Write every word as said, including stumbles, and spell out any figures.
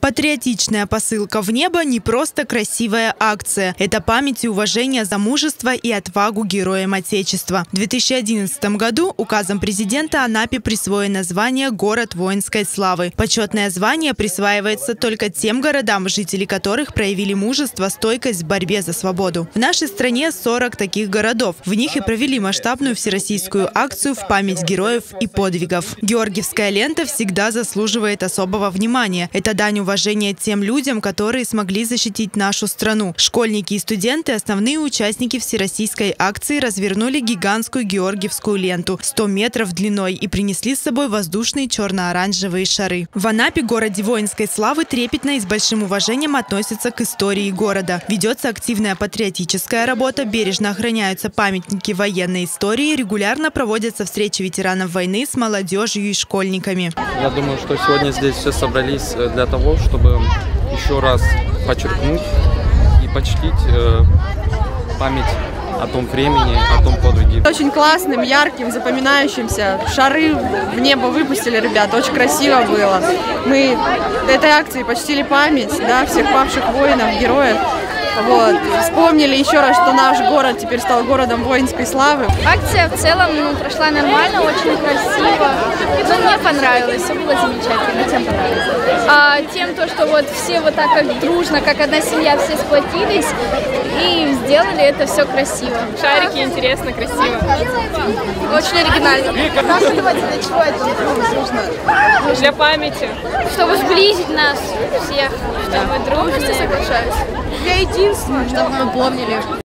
Патриотичная посылка в небо – не просто красивая акция. Это память и уважение за мужество и отвагу героям Отечества. В две тысячи одиннадцатом году указом президента Анапе присвоено звание «Город воинской славы». Почетное звание присваивается только тем городам, жители которых проявили мужество, стойкость в борьбе за свободу. В нашей стране сорок таких городов. В них и провели масштабную всероссийскую акцию в память героев и подвигов. Георгиевская лента всегда заслуживает особого внимания. Это дань уважения тем людям, которые смогли защитить нашу страну. Школьники и студенты, основные участники всероссийской акции, развернули гигантскую георгиевскую ленту сто метров длиной и принесли с собой воздушные черно-оранжевые шары. В Анапе, городе воинской славы, трепетно и с большим уважением относятся к истории города. Ведется активная патриотическая работа, бережно охраняются памятники военной истории, регулярно проводятся встречи ветеранов войны с молодежью и школьниками. Я думаю, что сегодня здесь все собрались для того, чтобы еще раз подчеркнуть и почтить э, память о том времени, о том подвиге. Очень классным, ярким, запоминающимся. Шары в небо выпустили ребята, очень красиво было. Мы этой акции почтили память, да, всех павших воинов, героев. Вот. Вспомнили еще раз, что наш город теперь стал городом воинской славы. Акция в целом ну, прошла нормально, очень красиво. Ну, мне понравилось, все было замечательно, тем понравилось. А тем, то, что вот все вот так как дружно, как одна семья, все сплотились и сделали это все красиво. Шарики интересно, красиво. Очень оригинально. Для чего это нужно? Для памяти. Чтобы сблизить нас всех, чтобы мы дружно. Для единства, чтобы мы помнили.